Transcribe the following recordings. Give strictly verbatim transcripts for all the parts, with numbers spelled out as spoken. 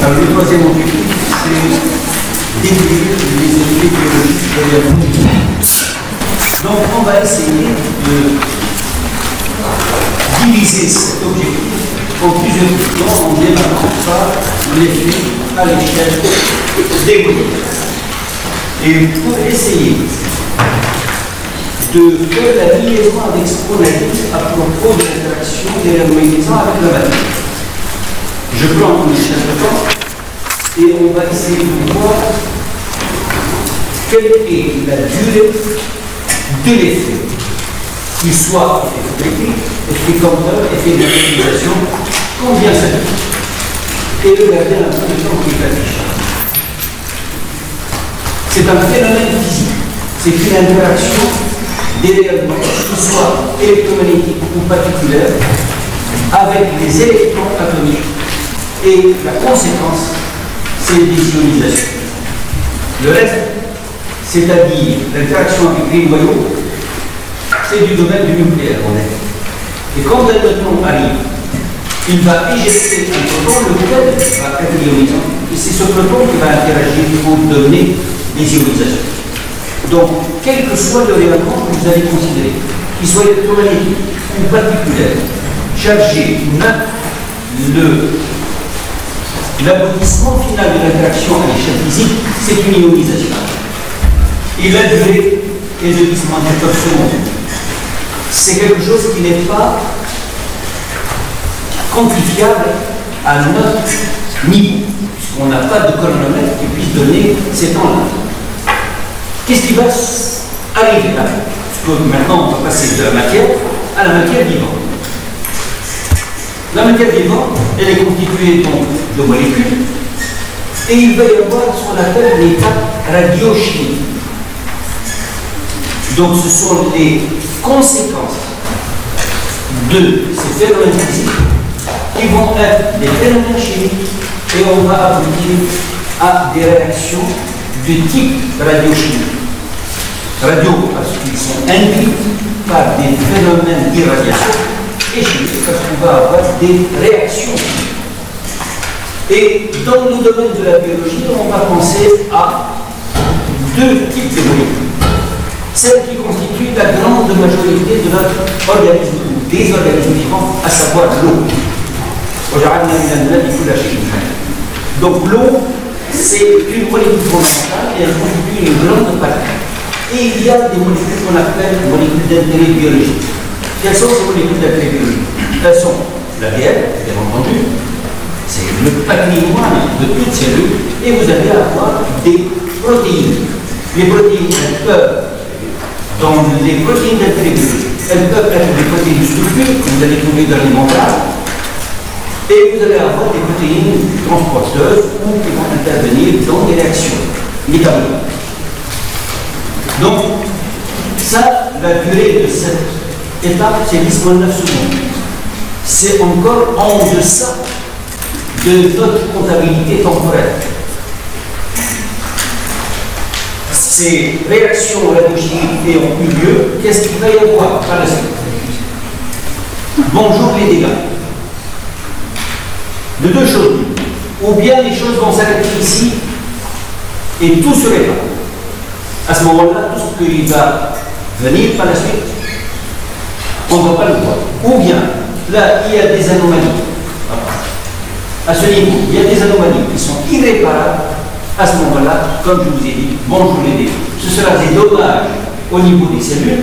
Alors, le troisième objectif, c'est décrire les effets biologiques de la vie. Donc, on va essayer de diviser cet objectif en plusieurs questions en démarrant par l'effet à l'échelle des groupes. Et pour essayer de faire la liaison avec ce qu'on a dit à propos de l'interaction des magnétisants avec la matière, je prends une échelle de temps et on va essayer de voir quelle est la durée de l'effet, qu'il soit effet électrique, effet compteur, effet de magnétisation, combien ça fait. Et regardez la position qui est affichée. C'est un phénomène physique, c'est une interaction des rayonnements, qu'ils soient électromagnétiques ou particulaires, avec les électrons atomiques. Et la conséquence, c'est l'isionisation. Le reste, c'est-à-dire l'interaction avec les noyaux, c'est du domaine du nucléaire, on est. Et quand un neutron arrive, il va éjecter un proton, lequel va être ionisant, et c'est ce proton qui va interagir pour donner des ionisations. Donc, quel que soit le rayonnement que vous allez considérer, qu'il soit électromagnétique ou particulaire, chargé ou non, l'aboutissement final de l'interaction à l'échelle physique, c'est une ionisation. Et la durée est de dix moins quatorze secondes. C'est quelque chose qui n'est pas quantifiable à notre niveau, puisqu'on n'a pas de chronomètre qui puisse donner ces temps-là. Qu'est-ce qui va arriver là? Parce que maintenant, on va passer de la matière à la matière vivante. La matière vivante, elle est constituée donc de molécules, et il va y avoir ce qu'on appelle l'état radiochimique. Donc, ce sont les conséquences de ces phénomènes physiques qui vont être des phénomènes chimiques, et on va aboutir à des réactions de type radiochimique. Radio, parce qu'ils sont induits par des phénomènes d'irradiation, et chimique, parce qu'on va avoir des réactions chimiques. Et dans le domaine de la biologie, on va penser à deux types de molécules. Celle qui constitue la grande majorité de notre organisme, ou des organismes vivants, à savoir l'eau. Donc l'eau, c'est une molécule fondamentale et elle constitue une grande partie. Et il y a des molécules qu'on appelle molécules d'intérêt biologique. Quelles sont ces molécules d'intérêt biologique? Elles sont l'A D N, bien entendu, c'est le patrimoine de toute cellule, et vous allez avoir des protéines. Les protéines, elles peuvent, dans les protéines d'intérêt biologique, elles peuvent être des protéines structures que vous allez trouver dans les membranes, et vous allez avoir des protéines transporteuses ou qui vont intervenir dans des réactions métaboliques. Donc, ça, la durée de cette étape, c'est dix moins neuf secondes. C'est encore en deçà de notre comptabilité temporelle. Ces réactions radiochimiques ayant eu lieu, qu'est-ce qu'il va y avoir par la suite? Bonjour les dégâts. De deux choses. Ou bien les choses vont s'arrêter ici et tout se répare. À ce moment-là, tout ce qui va venir par la suite, on ne va pas le voir. Ou bien, là, il y a des anomalies. À ce niveau, il y a des anomalies qui sont irréparables. À ce moment-là, comme je vous ai dit, bonjour les dégâts. Ce sera des dommages au niveau des cellules.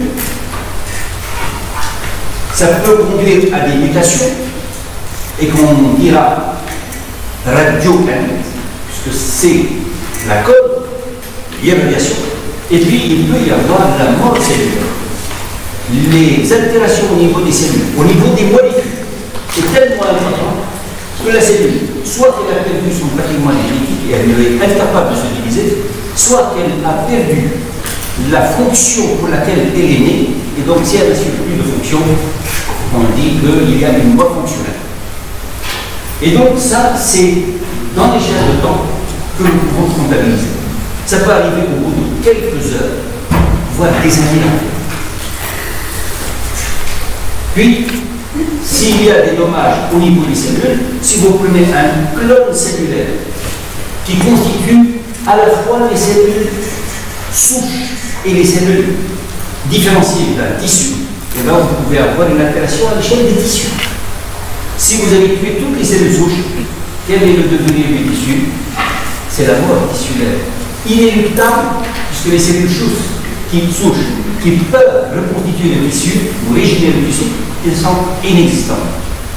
Ça peut conduire à des mutations et qu'on dira radio-active, puisque c'est la cause d'irradiation. Et puis, il peut y avoir la mort cellulaire. Les altérations au niveau des cellules, au niveau des molécules, c'est tellement important que la cellule, soit qu'elle a perdu son patrimoine génétique et elle est incapable de se diviser, soit qu'elle a perdu la fonction pour laquelle elle est née, et donc si elle n'a plus de fonction, on dit qu'il y a une mort fonctionnelle. Et donc ça, c'est dans l'échelle de temps que nous pouvons comptabiliser. Ça peut arriver au bout de quelques heures, voire des années. Puis, s'il y a des dommages au niveau des cellules, si vous prenez un clone cellulaire qui constitue à la fois les cellules souches et les cellules différenciées d'un tissu, et là vous pouvez avoir une altération à l'échelle des tissus. Si vous avez tué toutes les cellules souches, quel est le devenir du tissu? C'est la mort tissulaire. Inéluctable, puisque les cellules souches qui, souches, qui peuvent reconstituer le tissu ou régénérer le tissu, elles sont inexistantes.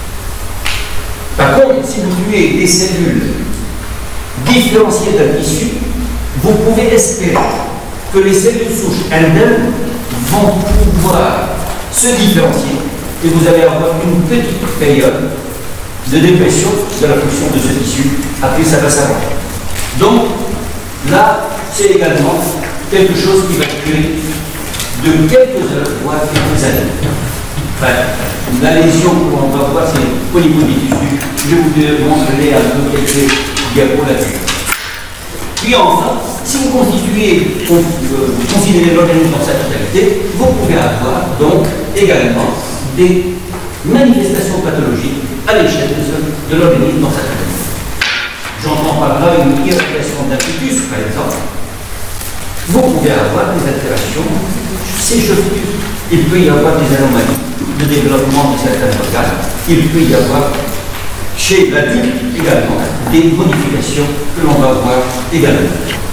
Par contre, si vous tuez des cellules différenciées d'un tissu, vous pouvez espérer que les cellules souches elles-mêmes vont pouvoir se différencier et vous allez avoir une petite période de dépression de la fonction de ce tissu. Après, ça va s'arranger. Donc, là, c'est également quelque chose qui va durer de quelques heures, voire quelques années. Enfin, la lésion qu'on va voir, c'est au niveau du tissu. Je vous montrerai un peu quelques diapos là-dessus. Puis enfin, si vous constituez, vous considérez l'organisme dans sa totalité, vous pouvez avoir donc également des manifestations pathologiques à l'échelle de, de l'organisme dans sa totalité. J'entends par là une irradiation d'un fœtus, par exemple. Vous pouvez avoir des altérations chez ce fœtus. Il peut y avoir des anomalies de développement de certains organes. Il peut y avoir chez l'adulte également des modifications que l'on va voir également.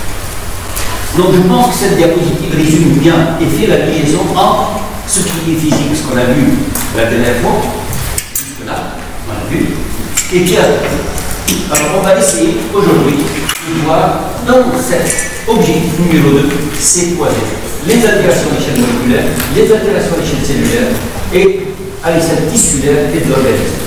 Donc je pense que cette diapositive résume bien et fait la liaison entre ce qui est physique, ce qu'on a vu la dernière fois, jusque-là, on a vu, et puis alors on va essayer aujourd'hui de voir dans cet objectif numéro deux, c'est quoi les altérations à l'échelle moléculaire, les altérations à l'échelle cellulaire et à l'échelle tissulaire et de l'organisme.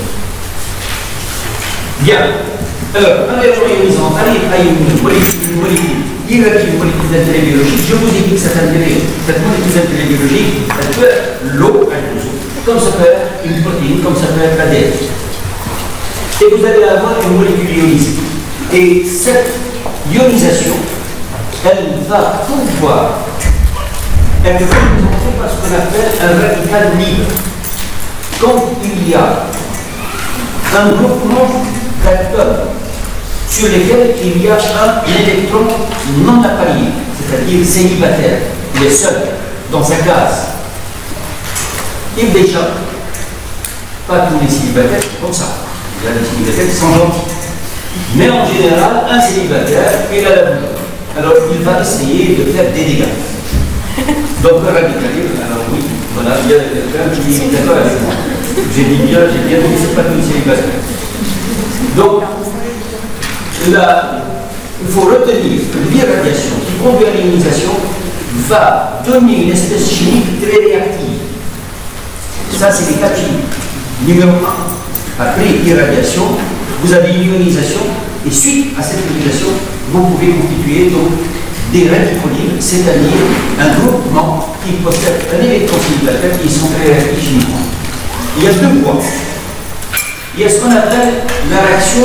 Bien. Alors, un élément ionisant arrive à une molécule, une molécule irradiée, une molécule d'intérêt biologique. Je vous ai dit que cet intérêt, cette molécule d'intérêt biologique, elle peut être l'eau, comme ça peut être une protéine, comme ça peut être l'A D N. Et vous allez avoir une molécule ionisée. Et cette ionisation, elle va pouvoir être représentée par ce qu'on appelle un radical libre. Quand il y a un groupement d'atomes sur lesquels il y a un électron non apparié, c'est-à-dire célibataire, il est seul dans sa case. Il déchappe. Pas tous les célibataires sont comme ça. Il y a des célibataires qui sont gentils. Mais en général, un célibataire, il a la douleur. Alors il va essayer de faire des dégâts. Donc le radicalisme, alors oui, voilà, il y a quelqu'un qui est d'accord avec moi. J'ai dit bien, j'ai bien dit, c'est pas tous les célibataires. Donc, là, il faut retenir que l'irradiation qui conduit à l'ionisation va donner une espèce chimique très réactive. Ça, c'est l'étape chimique. Numéro un. Après irradiation, vous avez l'ionisation, et suite à cette ionisation, vous pouvez constituer donc des radicaux libres, c'est-à-dire un groupement qui possède un électron célibataire qui sont très réactifs chimiquement. Il y a deux points. Il y a ce qu'on appelle la réaction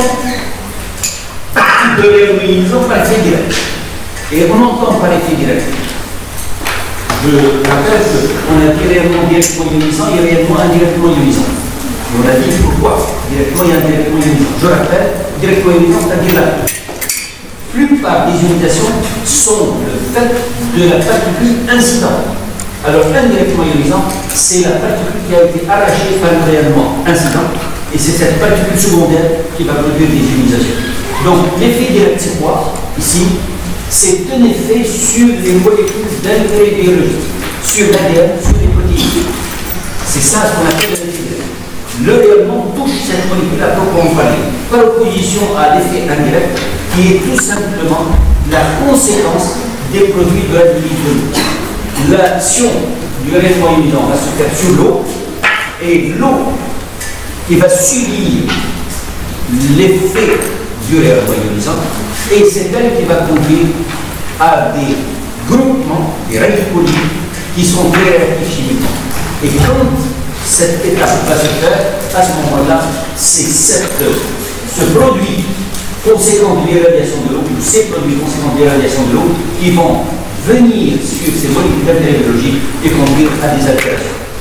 de l'ionisation par effet direct. Et on entend par effet direct. Je rappelle qu'on a dit réellement directement ionisant et réellement indirectement ionisant. Et on a dit pourquoi directement et indirectement ionisant. Je rappelle, directement ionisant, c'est-à-dire la plupart des ionisations sont le fait de la particule incidente. Alors indirectement ionisant, c'est la particule qui a été arrachée par le rayonnement incident. Et c'est cette particule secondaire qui va produire des ionisations. Donc l'effet direct, c'est quoi? Ici, c'est un effet sur les molécules d'intérêt biologique, sur l'A D N, sur les protéines. C'est ça ce qu'on appelle l'effet direct. Le rayonnement touche cette molécule à proprement parler, par opposition à l'effet indirect, qui est tout simplement la conséquence des produits de la de l'action du rayonnement ionisant va se faire sur l'eau, et l'eau qui va subir l'effet du rayonnement ionisant, et c'est elle qui va conduire à des groupements, des radicaux libres, qui sont très réactifs chimiquement. Et quand cette étape va se faire, à ce moment-là, c'est ce produit conséquent de l'irradiation de l'eau, ou ces produits conséquents de l'irradiation de l'eau, qui vont venir sur ces molécules d'intérêt biologique et conduire à des altérations.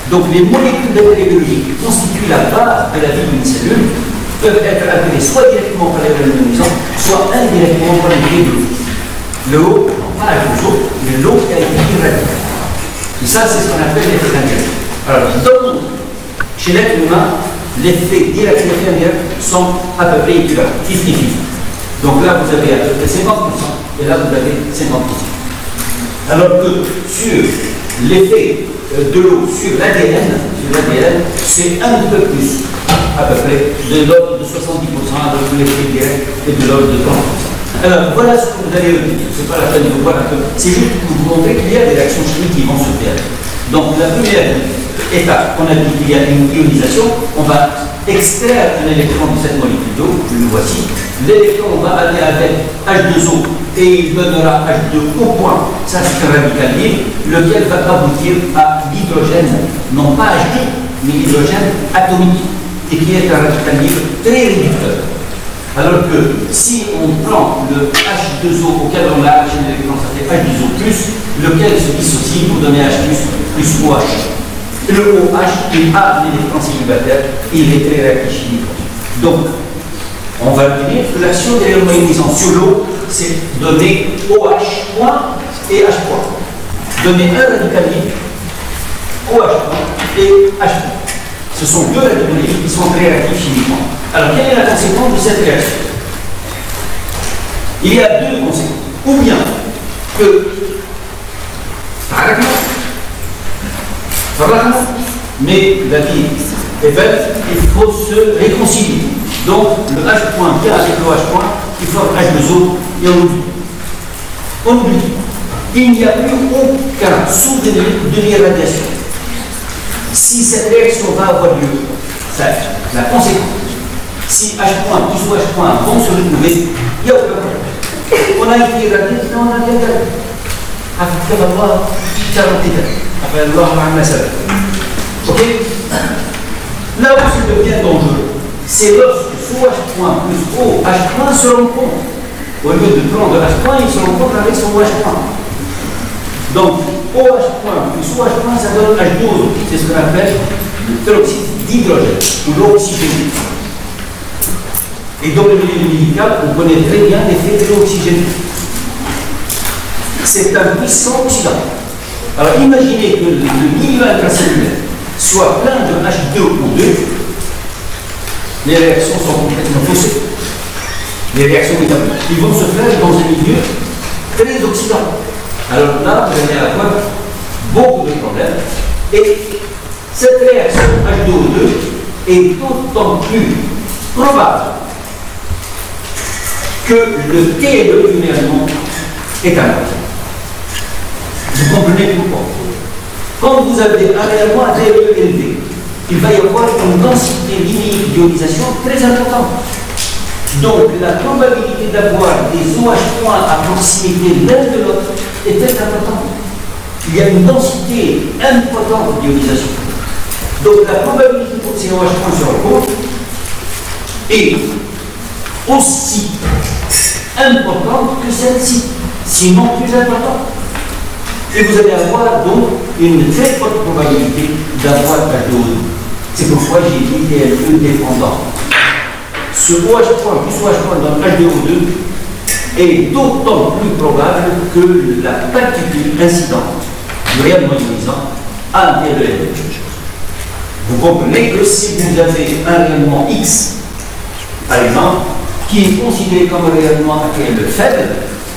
Donc les molécules d'intérêt biologique qui constituent la base de la vie d'une cellule peuvent être altérées soit directement par les rayonnements ionisants, soit indirectement par les biais de l'eau. L'eau, non pas la chose, mais l'eau qui a été irradiée. Et ça, c'est ce qu'on appelle l'effet indirect. Alors, donc, chez l'être humain, l'effet direct et l'effet indirect sont à peu près équivalents, cinquante cinquante. Donc là, vous avez à peu près cinquante pour cent, et là, vous avez cinquante pour cent. Alors que sur l'effet de l'eau sur l'A D N, sur l'A D N, c'est un peu plus, à peu près, de l'ordre de soixante-dix pour cent, alors que l'effet direct est de l'ordre de trente pour cent. Alors voilà ce que vous allez retenir. Ce n'est pas la peine de vous voir un peu. C'est juste pour vous montrer qu'il y a des réactions chimiques qui vont se faire. Donc la première étape, on a dit qu'il y a une ionisation, on va extraire un électron de cette molécule d'eau, le voici. L'électron va aller avec H deux O et il donnera H deux au point, ça c'est un radical libre, lequel va aboutir à l'hydrogène, non pas H deux, mais l'hydrogène atomique, et qui est un radical libre très réducteur. Alors que si on prend le H deux O auquel on a acheté l'électron, ça fait H deux O plus, lequel se dissocie pour donner H plus plus OH. Le OH, il a l'électron célibataire, il est très réactif chimiquement. Donc, on va dire que l'action des rayonnements ionisants sur l'eau, c'est donner OH point et H point. Donner un radical libre, OH point et H point. Ce sont deux radicaux libres qui sont très réactifs chimiquement. Alors, quelle est la conséquence de cette réaction? Il y a deux conséquences. Ou bien que, mais la vie est belle, il faut se réconcilier. Donc, le H point vient avec le H point, il faut H deux O et on oublie. On oublie. Il n'y a plus aucun souvenir de l'irradiation. Si cette réaction va avoir lieu, ça, la conséquence, si H point plus H point vont se retrouver, il n'y a aucun problème. On a été irradié, on a été irradié. Après Allah, après Allah, ok? Là où ça devient dangereux, c'est lorsque sous H point plus O, H point se rencontrent. Au lieu de prendre H point, il se rencontre avec son H point. Donc, OH point plus OH point, ça donne H deux O. C'est ce qu'on appelle le peroxyde d'hydrogène ou l'oxygène. Et dans le milieu médical, on connaît très bien l'effet de l'oxygène. C'est un puissant oxydant. Alors imaginez que le, le milieu intracellulaire soit plein de H deux O deux, les réactions sont complètement faussées. Les réactions métaboliques, ils vont se faire dans un milieu très oxydant. Alors là, vous allez avoir beaucoup de problèmes. Et cette réaction H deux O deux est d'autant plus probable que le T L E du rayonnement est important. Vous comprenez pourquoi? Quand vous avez un rayonnement à T L E élevé, il va y avoir une densité linéaire d'ionisation très importante. Donc la probabilité d'avoir des OH points à proximité l'un de l'autre est très importante. Il y a une densité importante d'ionisation. Donc la probabilité pour que ces OH points se rencontrent est aussi importante que celle-ci, sinon plus importante. Et vous allez avoir donc une très forte probabilité d'avoir H deux O deux. C'est pourquoi j'ai dit T L E dépendant. Ce OH point plus OH point dans H deux O deux est d'autant plus probable que la particule incidente du rayonnement ionisant a un T L E élevé. Vous comprenez que si vous avez un rayonnement X, par exemple, qui est considéré comme un rayonnement à T L E faible,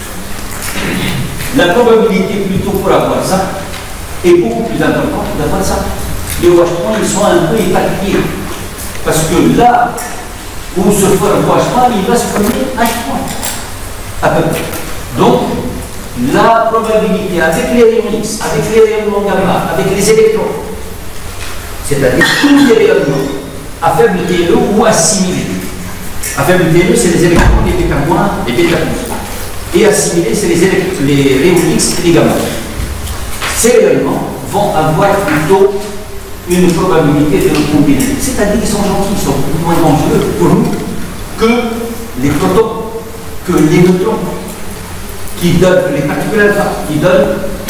la probabilité plutôt pour avoir ça est beaucoup plus importante d'avoir ça. Les OH points, ils sont un peu éparpillés. Parce que là où se fait un OH point, il va se former H point. À peu près. Donc, la probabilité avec les rayons X, avec les rayonnements gamma, avec les électrons, c'est-à-dire tous les rayonnements à faible T L E ou assimilés. À faible T L E, c'est les électrons, les bêta moins, les bêta plus. Et assimilés, c'est les, les rayons X et les gamma. Ces rayonnements vont avoir plutôt une probabilité de le combiner. C'est-à-dire qu'ils sont gentils, ils sont beaucoup moins dangereux pour nous que les protons, que les neutrons, qui donnent les particules alpha, qui donnent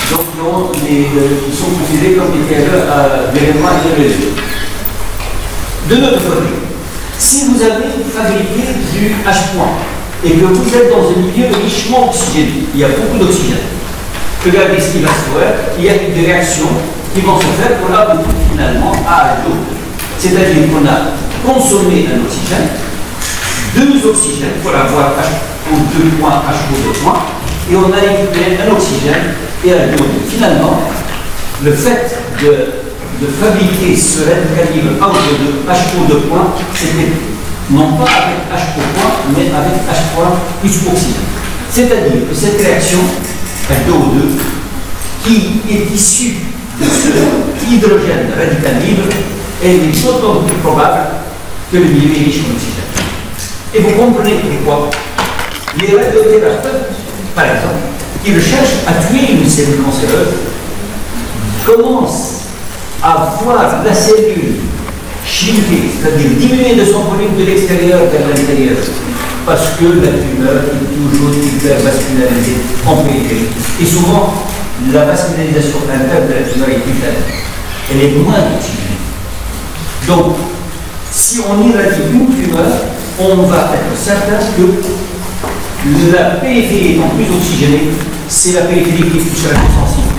donc qui, ont les, qui sont considérés comme des terreurs à d'événements hétérogènes. De notre côté, si vous avez fabriqué du H point et que vous êtes dans un milieu richement oxygéné, il y a beaucoup d'oxygène, regardez ce qui va se faire, il y a des réactions qui vont se faire pour aboutir finalement à H deux O. C'est-à-dire qu'on a consommé un oxygène, deux oxygènes pour avoir H O deux points, H O deux points, et on a récupéré un oxygène et H deux O deux. Finalement, le fait de, de fabriquer ce calibre H O deux, H O deux points, c'était non pas avec H O point, mais avec H point plus oxygène. C'est-à-dire que cette réaction H deux O deux, qui est issue de ce hydrogène radical libre, elle est d'autant plus probable que le milieu est riche en oxygène. Et vous comprenez pourquoi les radiothérapeutes, par exemple, qui recherchent à tuer une cellule cancéreuse, commencent à voir la cellule shrinker, c'est-à-dire diminuer de son volume de l'extérieur vers l'intérieur, parce que la tumeur est toujours hypervascularisée en périphérie. Et souvent, la vascularisation interne de la tumeur est plus faible. Elle est moins oxygénée. Donc, si on irradie une tumeur, on va être certain que la périphérie étant plus oxygénée, c'est la périphérie qui est plus sensible.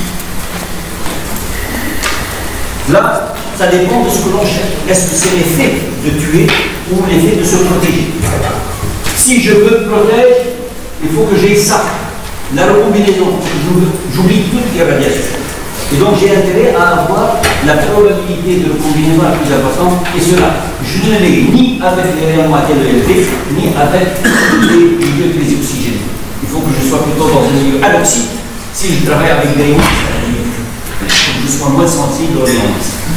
Là, ça dépend de ce que l'on cherche. Est-ce que c'est l'effet de tuer ou l'effet de se protéger? Si je me protège, il faut que j'ai ça. La recombinaison, j'oublie toutes les radiations. Et donc j'ai intérêt à avoir la probabilité de recombinaison la plus importante, et cela, je ne l'ai ni avec les rayons à L E L V, ni avec les milieux très oxygénés. Il faut que je sois plutôt dans un milieu anoxique. Si je travaille avec des rayons, il faut que je sois moins sensible aux rayons.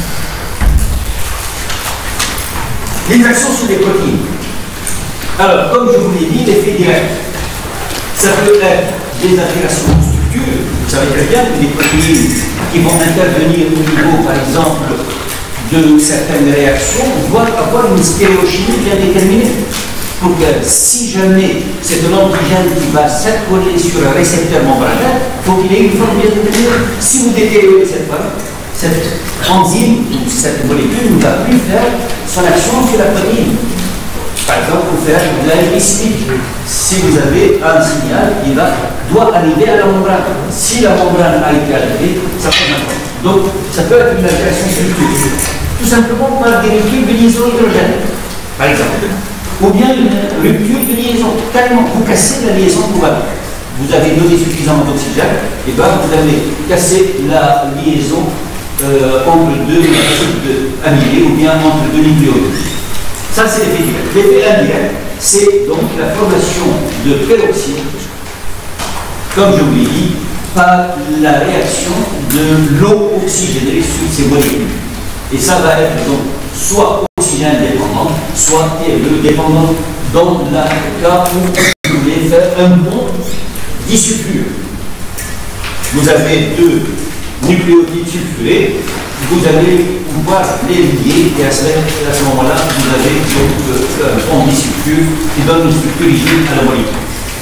Les actions sur les protéines. Alors, comme je vous l'ai dit, l'effet direct, ça peut être des altérations de structure. Vous savez très bien que les protéines qui vont intervenir au niveau, par exemple, de certaines réactions, doivent avoir une stéréochimie bien déterminée. Pour que si jamais c'est un antigène qui va s'accoler sur un récepteur membranaire, il faut qu'il ait une forme bien déterminée. Si vous détériorez cette forme, cette enzyme ou cette molécule ne va plus faire son action sur la protéine. Par exemple, pour faire de la glycémie, si vous avez un signal qui va, doit arriver à la membrane. Si la membrane a été altérée, ça peut n'importe. Donc, ça peut être une altération structurelle. Tout simplement par des ruptures de liaison hydrogène, par exemple. Ou bien une rupture de liaison. Carrément, vous cassez la liaison covalente. Vous avez donné suffisamment d'oxygène, et bien vous avez cassé la liaison euh, entre deux acides amylés ou bien entre deux nucléotides. Ça, c'est l'effet direct. L'effet indirect, c'est donc la formation de peroxyde, comme je vous l'ai dit, par la réaction de l'eau oxygénée sur ces molécules. Et ça va être donc soit oxygène dépendant, soit T L E dépendant, dans le cas où vous voulez faire un bon disulfure. Vous avez deux nucléotides sulfurés, vous allez pouvoir les lier, et à ce, à ce moment-là, vous avez donc un bon disulfure qui donne une structure rigide à la molécule.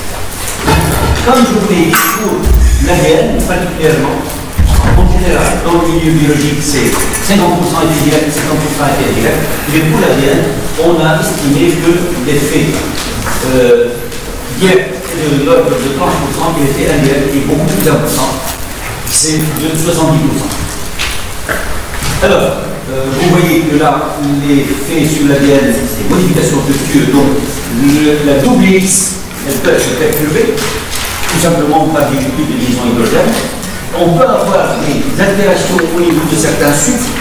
Comme je vous l'ai dit, pour l'A D N, particulièrement, en général, dans le milieu biologique, c'est cinquante pour cent effet direct, cinquante pour cent effet direct. Mais pour l'A D N, on a estimé que l'effet euh, direct est de l'ordre de trente pour cent, et l'effet indirect est beaucoup plus important, c'est de soixante-dix pour cent. Alors, euh, vous voyez que là, l'effet sur l'A D N, c'est modification de structure, donc le, la double hélice, elle peut être perturbée, tout simplement par des ruptures de liaison hydrogène. On peut avoir des altérations au niveau de certains sucres,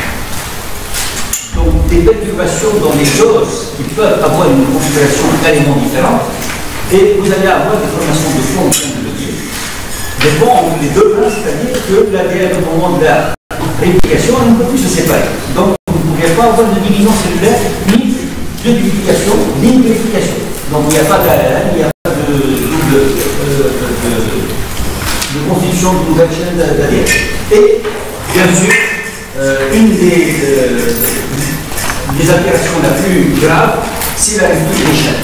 donc des perturbations dans les doses qui peuvent avoir une configuration carrément différente, et vous allez avoir des formations de fond, comme je le dis, des ponts entre les deux plans, c'est-à-dire que l'A D N au moment de la réplication ne peut plus se séparer. Donc vous ne pourrez pas avoir de division cellulaire, ni de duplication, ni de réplication. Donc il n'y a pas d'A R N, il n'y a pas de double euh, de, de, de constitution de nouvelles chaînes d'A D N. Et bien sûr, euh, une des, euh, des altérations la plus grave, c'est la rupture des chaînes.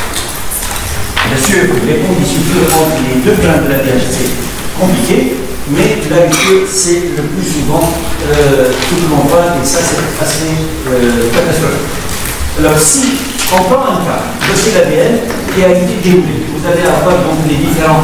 Bien sûr, les ponts qui entre les deux brins de l'A D N, c'est compliqué, mais la rupture, c'est le plus souvent euh, tout le monde voit, et ça, c'est assez euh, catastrophique. Alors, si on prend un cas, voici l'A D N qui a été déroulé, vous allez avoir donc les différents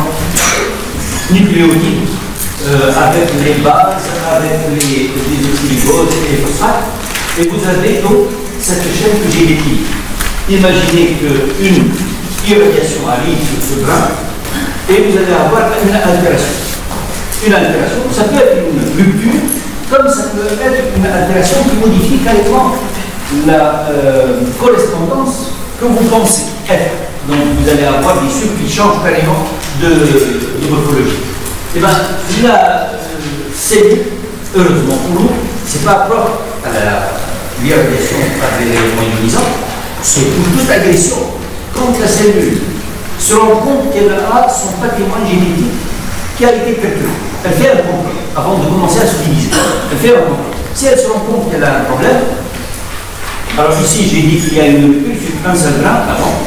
nucléotides euh, avec les bases, avec les désoxyriboses et les phosphates, et vous avez donc cette chaîne que j'ai décrite. Imaginez qu'une irradiation arrive sur ce brin et vous allez avoir une altération. Une altération, ça peut être une rupture, comme ça peut être une altération qui modifie carrément la euh, correspondance que vous pensez être. Donc vous allez avoir des sucres qui changent carrément de, de morphologie. Et bien, la euh, cellule, heureusement pour nous, c'est pas propre à l'irradiation par les éléments ionisants, c'est pour toute agression contre la cellule se rend compte qu'elle a son patrimoine génétique qui a été perturbé. Elle fait un complot avant de commencer à se diviser. Elle fait un complot. Si elle se rend compte qu'elle a un problème, alors ici j'ai dit qu'il y a une rupture sur un seul grain avant.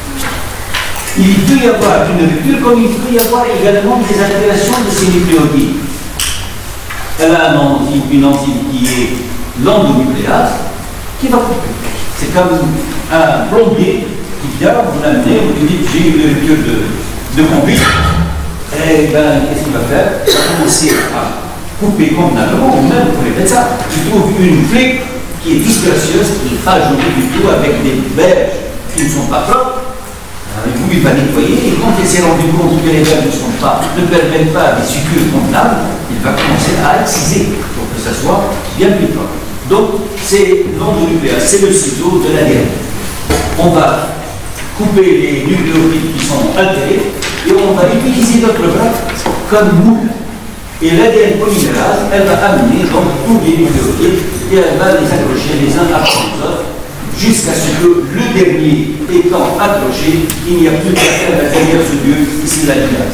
Il peut y avoir une rupture comme il peut y avoir également des altérations de ces nucléotides. Elle a un enzyme, une enzyme qui est l'endonucléase qui va couper. C'est comme un plombier qui vient, vous l'amenez, vous lui dites j'ai une rupture de, de conduite. Et bien, qu'est-ce qu'il va faire? Il va commencer à couper convenablement, ou même, vous pouvez ça, il trouve une plaie qui est disgracieuse, qui n'est pas jolie du tout, avec des berges qui ne sont pas propres. Alors, vous, il va nettoyer, et quand il s'est rendu compte que les berges ne, sont pas, ne permettent pas des sucres convenables, il va commencer à exciser pour que ça soit bien plus propre. Donc, c'est l'endonucléase, c'est le ciseau de l'A D N. On va couper les nucléotides qui sont altérés et on va utiliser notre bras comme moule. Et l'A D N polymérase, elle va amener donc tous les nucléotides et elle va les accrocher les uns après les autres jusqu'à ce que le dernier étant accroché, il n'y a plus qu'à faire derrière ce Dieu, ici la lumière.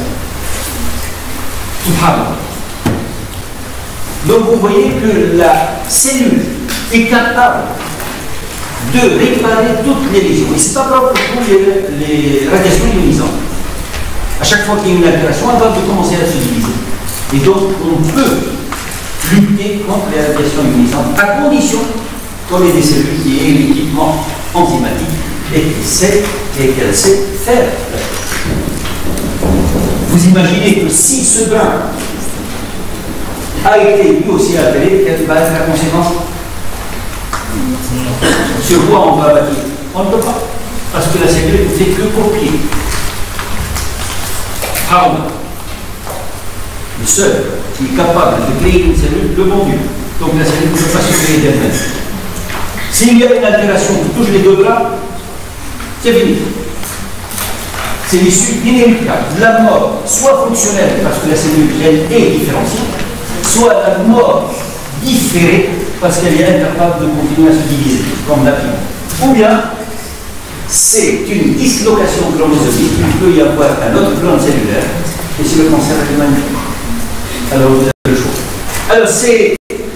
Subhanallah. Donc vous voyez que la cellule est capable de réparer toutes les lésions. Et ce n'est pas propre pour les, les radiations ionisantes. À chaque fois qu'il y a une altération, elle va commencer à se diviser. Et donc on peut lutter contre les radiations ionisantes à condition qu'on ait des cellules qui aient l'équipement enzymatique et qu'elle sait, et qu'elle sait faire. Vous imaginez que si ce brin a été lui aussi altéré, quelle va être la conséquence? Sur quoi on va bâtir? On ne peut pas, parce que la cellule ne fait que copier. Harman, le seul qui est capable de créer une cellule, le bon Dieu. Donc la cellule ne peut pas se créer d'elle-même. S'il y a une altération qui touche les deux bras, c'est fini. C'est l'issue inéluctable. La mort, soit fonctionnelle, parce que la cellule elle est différenciée, soit la mort différée, parce qu'elle est incapable de continuer à se diviser, comme la pile. Ou bien, c'est une dislocation chromosomique, il peut y avoir un autre plan cellulaire, et c'est le cancer de magnifique. Alors vous avez le choix. Alors ces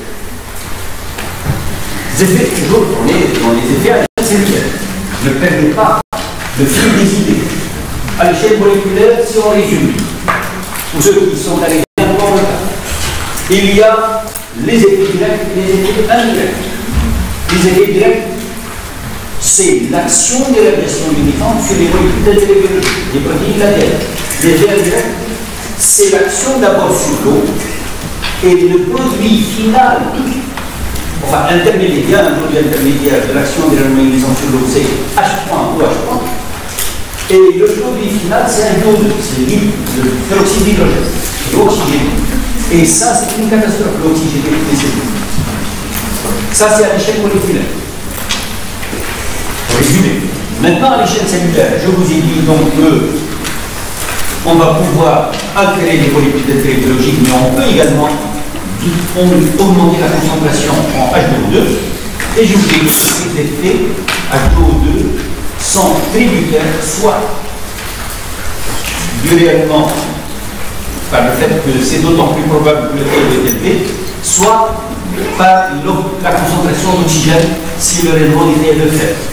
effets, toujours, on est dans les effets à l'échelle cellulaire. Ne perdez pas le fil des idées. À l'échelle moléculaire, si on résume, pour ceux qui sont allés bien voir le cas, il y a les effets directs et les effets indirects. Les effets directs, c'est l'action des radiations ionisantes sur les molécules d'intérêt biologique, les protéines de l'A D N. Les effets indirects, c'est l'action d'abord sur l'eau et le produit final, enfin intermédiaire, il y a un produit intermédiaire de l'action des radiations ionisantes sur l'eau, c'est H point ou H point. Et le produit final, c'est un O deux, c'est le peroxyde d'hydrogène, l'oxygène. Et ça, c'est une catastrophe, l'oxygène des cellules. Ça, c'est à l'échelle moléculaire. Pour résumer. Maintenant, à l'échelle cellulaire, je vous ai dit donc que on va pouvoir altérer les molécules d'intérêt biologique, mais on peut également augmenter la concentration en H deux O deux. Et je vous ai dit que ces effets H deux O deux sont tributaires soit du réellement, par le fait que c'est d'autant plus probable que le taux est élevé, soit par la concentration d'oxygène si le réellement était de faire.